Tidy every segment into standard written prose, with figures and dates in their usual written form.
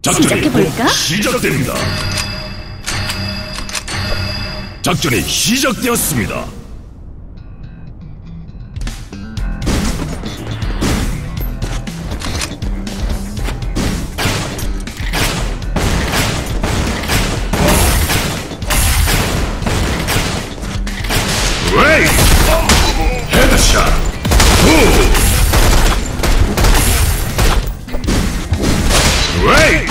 시작해볼까? 시작됩니다. 작전이 시작되었습니다. 웨이! 헤드샷! 후! 웨이!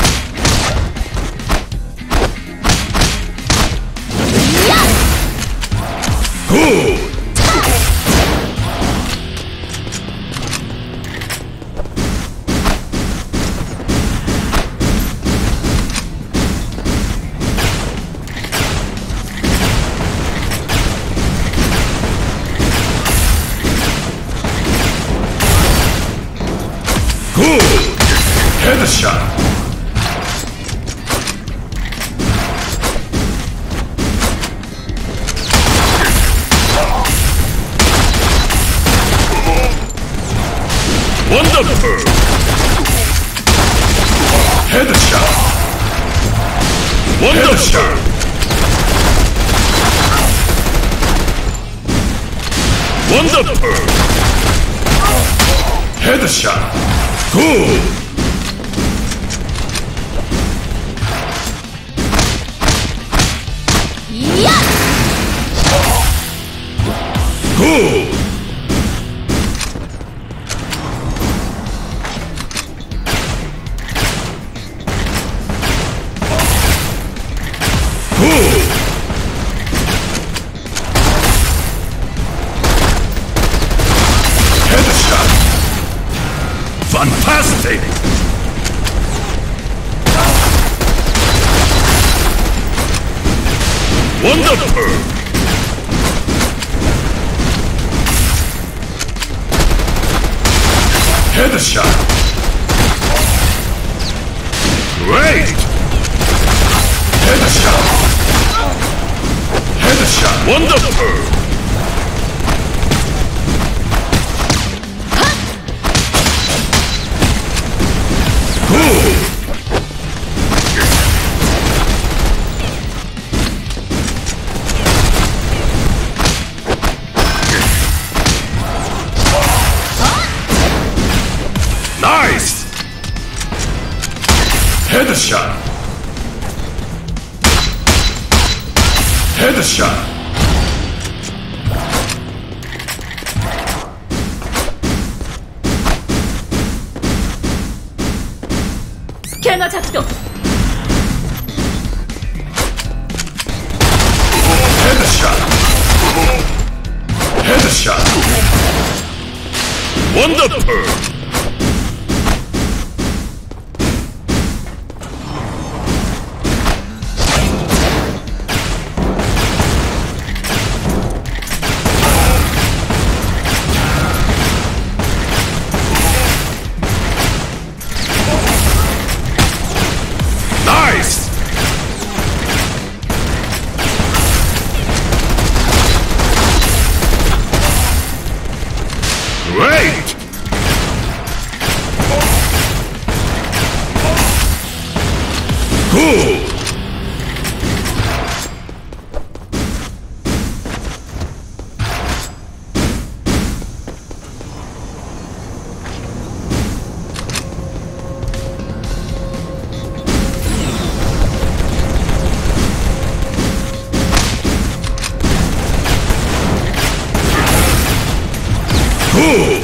굿! 굿! 헤드샷! 원더풀! 헤드샷! 원더풀! 원더풀! 헤드샷! 굿! 이야! 굿! 굿! 헤드샷! 판타스틱! 원더풀! 헤드샷! 그레이트! 헤드샷! 헤드샷! 원더풀! 굿! 나이스! 헤드샷! 헤드샷! 스캐너 작동! 헤드샷! 헤드샷! 원더풀! 나이스! 그레이트! 굿! 굿!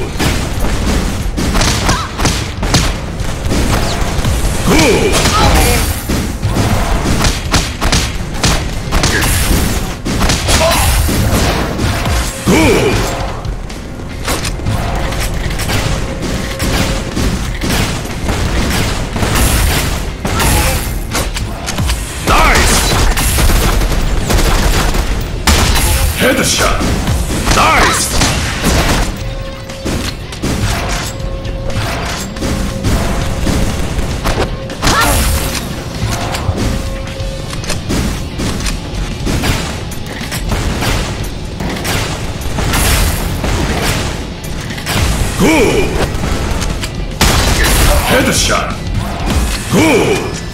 굿! 굿! 나이스! 헤드샷! 나이스! 굿! 헤드샷! 굿!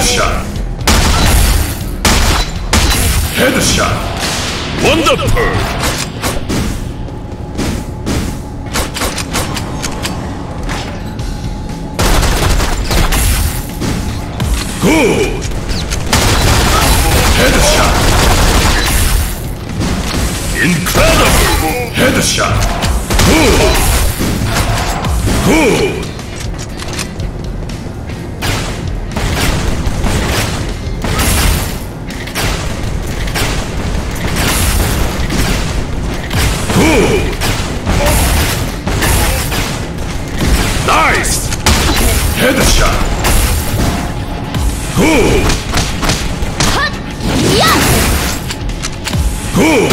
Headshot. Headshot. Wonderful. Good. Headshot. Incredible. Headshot. Good. Good. Good. Nice. Headshot. Good. Good.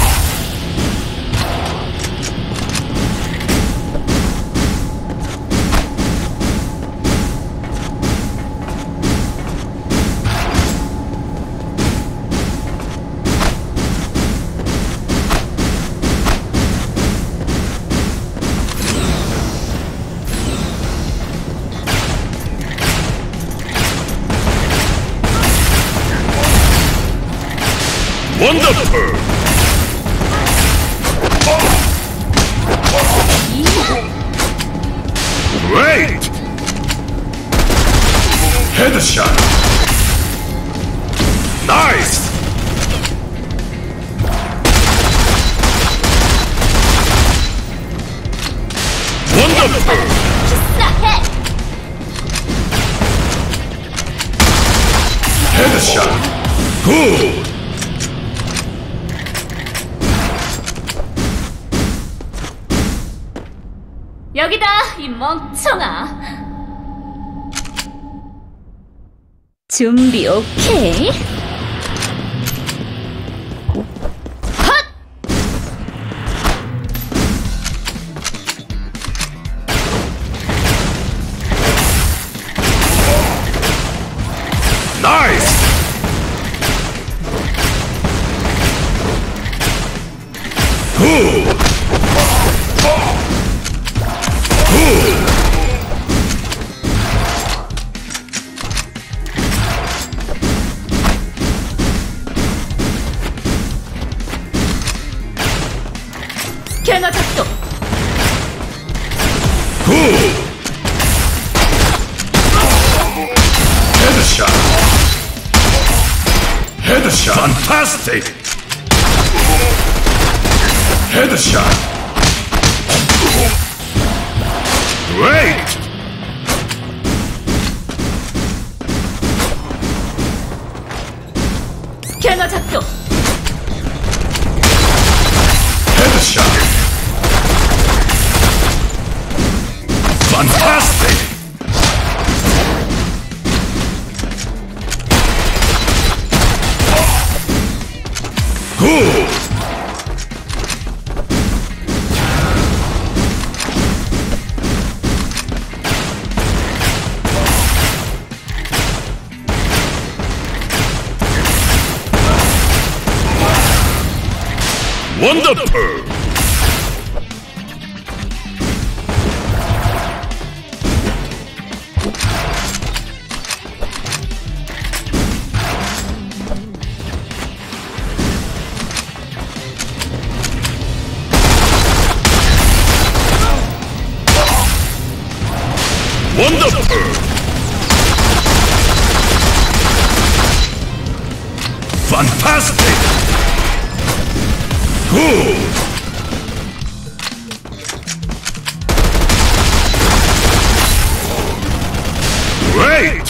Wonderful! Great! Headshot! Nice! Wonderful! Headshot! Good! 여기다, 이 멍청아. 준비 오케이? 헛! 나이스! 굿! 캐너 작동. 굿! 헤드샷! 헤드샷! Fantastic! 헤드샷! Great! 캐너 작동. Headshot! Fantastic! Good! Wonderful! Wonderful! Fantastic! Good! Great!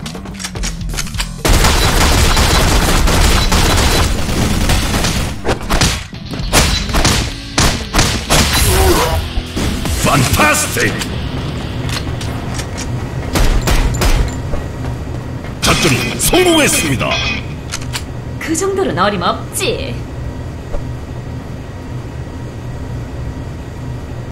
Fantastic! 작전이 성공했습니다. 그 정도는 어림없지.